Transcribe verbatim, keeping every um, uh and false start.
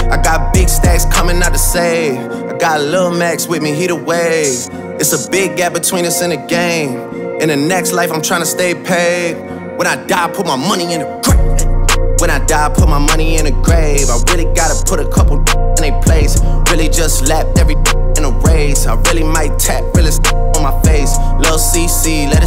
I got big stacks coming out to save. I got Lil Max with me, he the wave. It's a big gap between us in the game. In the next life, I'm tryna stay paid. When I die, put my money in the grave. When I die, put my money in the grave. I really gotta put a couple in they place. Really just lapped every in a race. I really might tap realest on my face. Lil C C, let